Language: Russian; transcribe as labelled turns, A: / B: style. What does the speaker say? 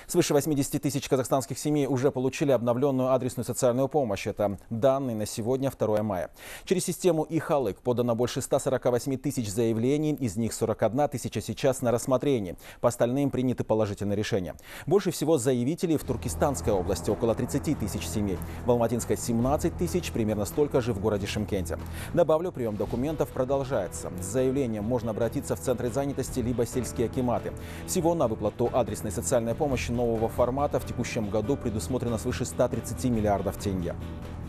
A: Свыше 80 тысяч казахстанских семей уже получили обновленную адресную социальную помощь. Это данные на сегодня, 2 мая. Через систему e-Халык подано больше 148 тысяч заявлений, из них 41 тысяча сейчас на рассмотрении. По остальным приняты положительные решения. Больше всего заявителей в Туркестанской области, около 30 тысяч семей. В Алматинской 17 тысяч, примерно столько же в городе Шымкенте. Добавлю, прием документов продолжается. С заявлением можно обратиться в центры занятости либо сельские акиматы. Всего на выплату адресной социальной помощи нового формата в текущем году предусмотрено свыше 130 миллиардов тенге.